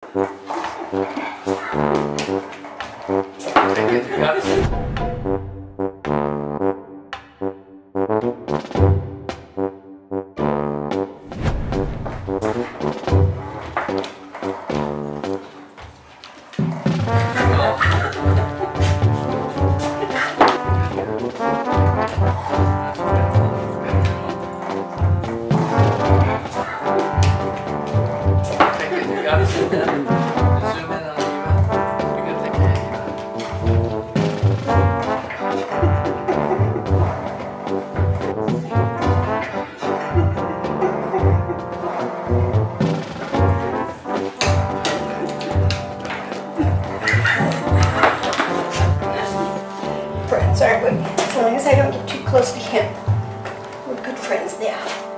Sorry, but as long as I don't get too close to him, we're good friends now.